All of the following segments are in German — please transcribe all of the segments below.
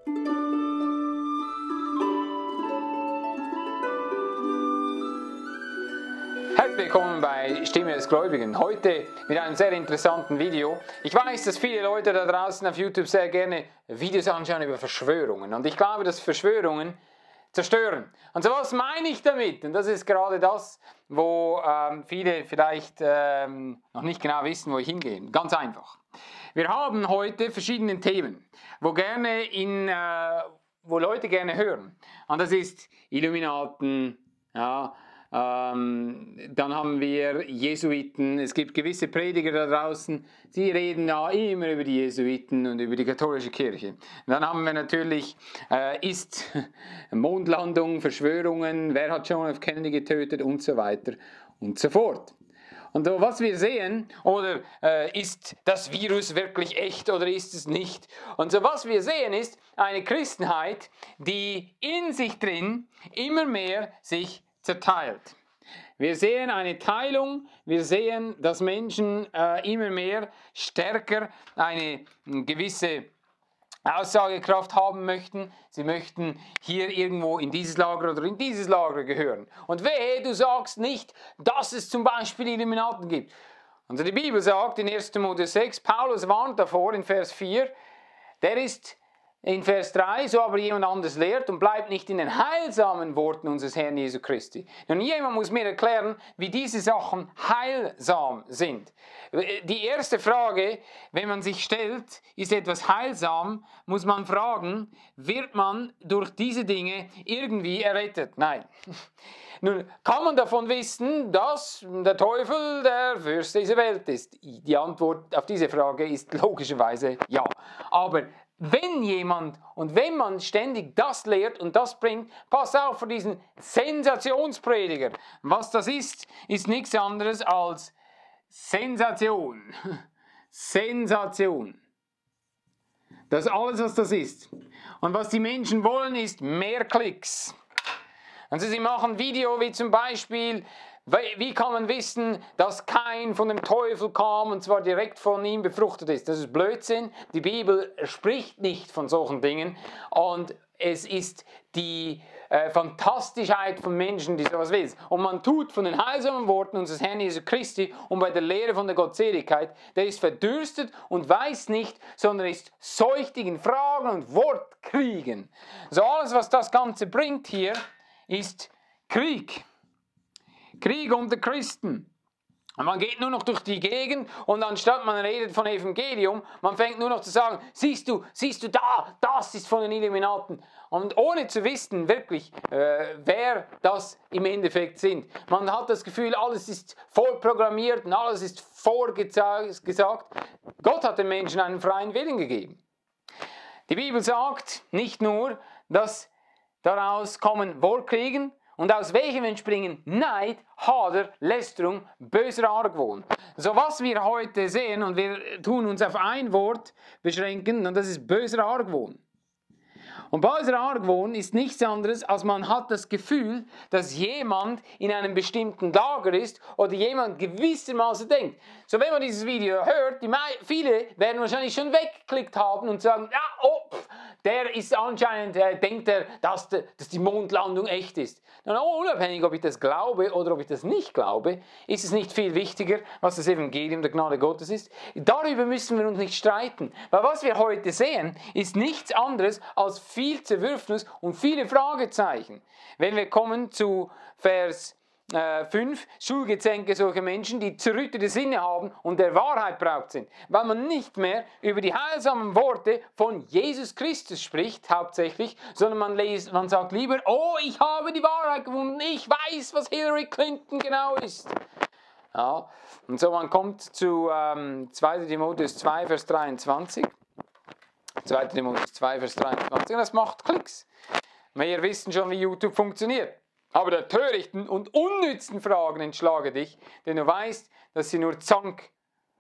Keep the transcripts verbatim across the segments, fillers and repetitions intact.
Herzlich willkommen bei Stimme des Gläubigen. Heute mit einem sehr interessanten Video. Ich weiß, dass viele Leute da draußen auf YouTube sehr gerne Videos anschauen über Verschwörungen. Und ich glaube, dass Verschwörungen zerstören. Und so was meine ich damit? Und das ist gerade das, wo ähm, viele vielleicht ähm, noch nicht genau wissen, wo ich hingehe. Ganz einfach. Wir haben heute verschiedene Themen, wo, gerne in, äh, wo Leute gerne hören. Und das ist Illuminaten, ja, Ähm, dann haben wir Jesuiten, es gibt gewisse Prediger da draußen, die reden ja immer über die Jesuiten und über die katholische Kirche. Und dann haben wir natürlich, äh, ist Mondlandung, Verschwörungen, wer hat John F. Kennedy getötet und so weiter und so fort. Und so, was wir sehen, oder äh, ist das Virus wirklich echt oder ist es nicht? Und so was wir sehen ist eine Christenheit, die in sich drin immer mehr sich zerteilt. Wir sehen eine Teilung, wir sehen, dass Menschen äh, immer mehr stärker eine gewisse Aussagekraft haben möchten. Sie möchten hier irgendwo in dieses Lager oder in dieses Lager gehören. Und wehe, du sagst nicht, dass es zum Beispiel Illuminaten gibt. Also die Bibel sagt in erster Timotheus sechs, Paulus warnt davor in Vers vier, der ist in Vers drei, so aber jemand anders lehrt und bleibt nicht in den heilsamen Worten unseres Herrn Jesu Christi. Nun, jemand muss mir erklären, wie diese Sachen heilsam sind. Die erste Frage, wenn man sich stellt, ist etwas heilsam, muss man fragen, wird man durch diese Dinge irgendwie errettet? Nein. Nun, kann man davon wissen, dass der Teufel der Fürst dieser Welt ist? Die Antwort auf diese Frage ist logischerweise ja. Aber wenn jemand und wenn man ständig das lehrt und das bringt, pass auf für diesen Sensationsprediger. Was das ist, ist nichts anderes als Sensation. Sensation. Das ist alles, was das ist. Und was die Menschen wollen, ist mehr Klicks. Also sie machen ein Video wie zum Beispiel, wie kann man wissen, dass Kain von dem Teufel kam und zwar direkt von ihm befruchtet ist? Das ist Blödsinn. Die Bibel spricht nicht von solchen Dingen und es ist die äh, Fantastischheit von Menschen, die sowas will. Und man tut von den heilsamen Worten unseres Herrn Jesu Christi und bei der Lehre von der Gottseligkeit, der ist verdürstet und weiß nicht, sondern ist seuchtig in Fragen und Wortkriegen. So alles, was das Ganze bringt hier, ist Krieg. Krieg unter Christen. Und man geht nur noch durch die Gegend und anstatt man redet von Evangelium, man fängt nur noch zu sagen, siehst du, siehst du da, das ist von den Illuminaten. Und ohne zu wissen wirklich, äh, wer das im Endeffekt sind. Man hat das Gefühl, alles ist vorprogrammiert und alles ist vorgesagt. Gott hat den Menschen einen freien Willen gegeben. Die Bibel sagt nicht nur, dass daraus kommen Wortkriegen, und aus welchem entspringen Neid, Hader, Lästerung, böser Argwohn. So was wir heute sehen, und wir tun uns auf ein Wort beschränken, und das ist böser Argwohn. Und böser Argwohn ist nichts anderes, als man hat das Gefühl, dass jemand in einem bestimmten Lager ist oder jemand gewissermaßen denkt. So wenn man dieses Video hört, die viele werden wahrscheinlich schon weggeklickt haben und sagen, ja, oh, pff, der ist anscheinend, äh, denkt er, dass, de, dass die Mondlandung echt ist. Und unabhängig, ob ich das glaube oder ob ich das nicht glaube, ist es nicht viel wichtiger, was das Evangelium der Gnade Gottes ist. Darüber müssen wir uns nicht streiten. Weil was wir heute sehen, ist nichts anderes als viel Zerwürfnis und viele Fragezeichen. Wenn wir kommen zu Vers äh, fünf, Schulgezänke solcher Menschen, die zerrüttete Sinne haben und der Wahrheit braucht sind. Weil man nicht mehr über die heilsamen Worte von Jesus Christus spricht, hauptsächlich, sondern man, les, man sagt lieber, oh, ich habe die Wahrheit gefunden, ich weiß, was Hillary Clinton genau ist. Ja, und so man kommt zu ähm, zweiter Timotheus zwei, Vers dreiundzwanzig. zweiter Timotheus zwei, Vers dreiundzwanzig, und das macht Klicks. Wir wissen schon, wie YouTube funktioniert. Aber der törichten und unnützen Fragen entschlage dich, denn du weißt, dass sie nur Zank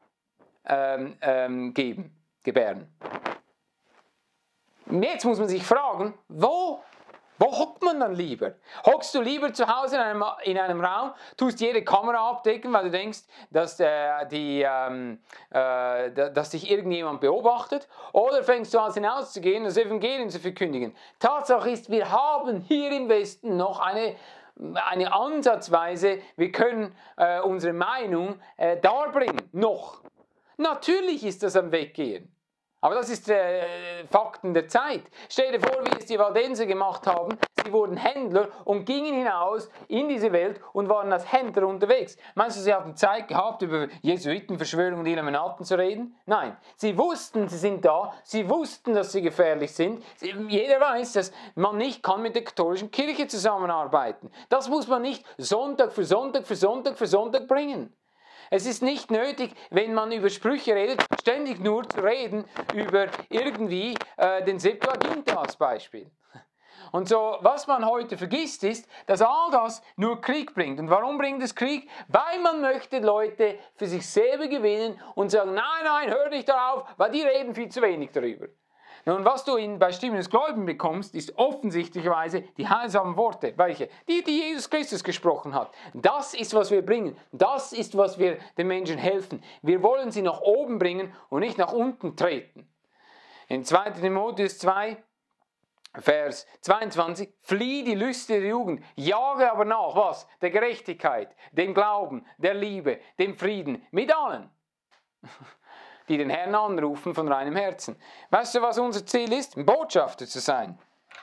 ähm, ähm, geben, gebären. Und jetzt muss man sich fragen, wo Wo hockt man dann lieber? Hockst du lieber zu Hause in einem, in einem Raum, tust jede Kamera abdecken, weil du denkst, dass, äh, die, ähm, äh, dass dich irgendjemand beobachtet? Oder fängst du an hinauszugehen, das Evangelium zu verkündigen? Tatsache ist, wir haben hier im Westen noch eine, eine Ansatzweise, wir können äh, unsere Meinung äh, darbringen. Noch. Natürlich ist das am Weggehen. Aber das ist äh, Fakten der Zeit. Stell dir vor, wie es die Waldenser gemacht haben. Sie wurden Händler und gingen hinaus in diese Welt und waren als Händler unterwegs. Meinst du, sie hatten Zeit gehabt, über Jesuitenverschwörung und Illuminaten zu reden? Nein. Sie wussten, sie sind da. Sie wussten, dass sie gefährlich sind. Sie, jeder weiß, dass man nicht kann mit der katholischen Kirche zusammenarbeiten. Das muss man nicht Sonntag für Sonntag für Sonntag für Sonntag bringen. Es ist nicht nötig, wenn man über Sprüche redet, ständig nur zu reden über irgendwie äh, den Septuaginta als Beispiel. Und so, was man heute vergisst, ist, dass all das nur Krieg bringt. Und warum bringt es Krieg? Weil man möchte Leute für sich selber gewinnen und sagen, nein, nein, hör nicht darauf, weil die reden viel zu wenig darüber. Nun, was du in, bei Stimmen des Gläubigen bekommst, ist offensichtlicherweise die heilsamen Worte. Welche? Die, die Jesus Christus gesprochen hat. Das ist, was wir bringen. Das ist, was wir den Menschen helfen. Wir wollen sie nach oben bringen und nicht nach unten treten. In zweiter Timotheus zwei, Vers zweiundzwanzig, flieh die Lüste der Jugend, jage aber nach, was? Der Gerechtigkeit, dem Glauben, der Liebe, dem Frieden, mit allen, die den Herrn anrufen von reinem Herzen. Weißt du, was unser Ziel ist? Ein Botschafter zu sein.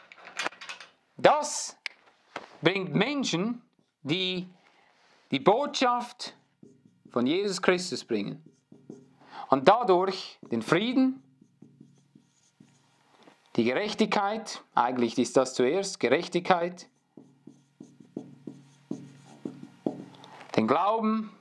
Das bringt Menschen, die die Botschaft von Jesus Christus bringen. Und dadurch den Frieden, die Gerechtigkeit, eigentlich ist das zuerst Gerechtigkeit, den Glauben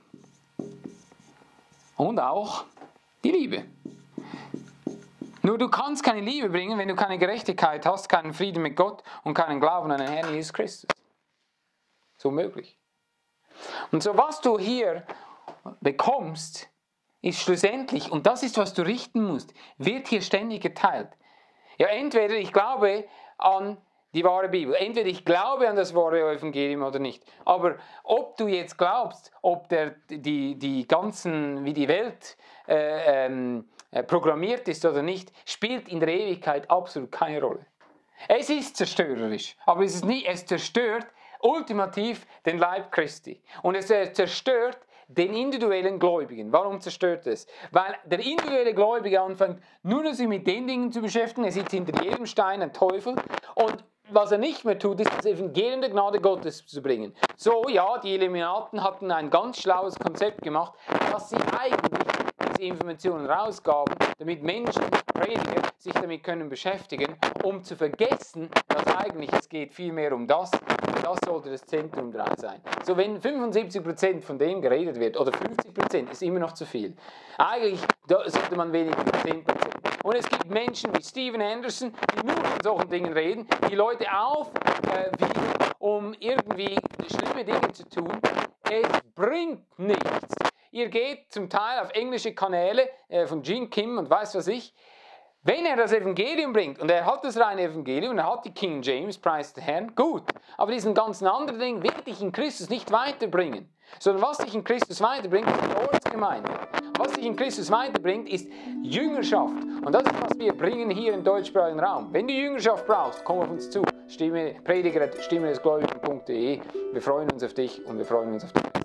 und auch die Liebe. Nur du kannst keine Liebe bringen, wenn du keine Gerechtigkeit hast, keinen Frieden mit Gott und keinen Glauben an den Herrn Jesus Christus. So möglich. Und so was du hier bekommst, ist schlussendlich, und das ist, was du richten musst, wird hier ständig geteilt. Ja, entweder ich glaube an die wahre Bibel. Entweder ich glaube an das wahre Evangelium oder nicht. Aber ob du jetzt glaubst, ob der, die, die ganzen, wie die Welt äh, ähm, äh, programmiert ist oder nicht, spielt in der Ewigkeit absolut keine Rolle. Es ist zerstörerisch, aber es, ist nie, es zerstört ultimativ den Leib Christi. Und es zerstört den individuellen Gläubigen. Warum zerstört es? Weil der individuelle Gläubige anfängt, nur noch sich mit den Dingen zu beschäftigen. Er sieht hinter jedem Stein einen Teufel. Und was er nicht mehr tut, ist das Evangelium der Gnade Gottes zu bringen. So, ja, die Illuminaten hatten ein ganz schlaues Konzept gemacht, dass sie eigentlich diese Informationen rausgaben, damit Menschen, Prediger, sich damit können beschäftigen, um zu vergessen, dass eigentlich es geht vielmehr um das. Das sollte das Zentrum dran sein. So, wenn fünfundsiebzig Prozent von dem geredet wird, oder fünfzig Prozent, ist immer noch zu viel. Eigentlich sollte man weniger zehn Prozent. Und es gibt Menschen wie Steven Anderson, die nur von solchen Dingen reden, die Leute aufwiegen, äh, um irgendwie schlimme Dinge zu tun. Es bringt nichts. Ihr geht zum Teil auf englische Kanäle äh, von Gene Kim und weiß was ich. Wenn er das Evangelium bringt, und er hat das reine Evangelium, und er hat die King James, preis den Herrn, gut. Aber diesen ganzen anderen Ding wird dich in Christus nicht weiterbringen. Sondern was dich in Christus weiterbringt, ist die Ortsgemeinde. Was dich in Christus weiterbringt, ist Jüngerschaft. Und das ist, was wir bringen hier im deutschsprachigen Raum. Wenn du Jüngerschaft brauchst, komm auf uns zu. Stimme, Prediger, stimme des Gläubigen punkt de. Wir freuen uns auf dich und wir freuen uns auf dich.